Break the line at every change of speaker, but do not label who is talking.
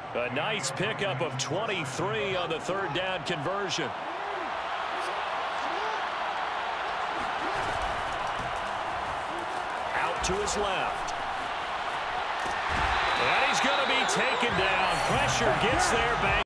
A nice pickup of 23 on the third down conversion. Out to his left. And he's going to be taken down. Pressure gets there.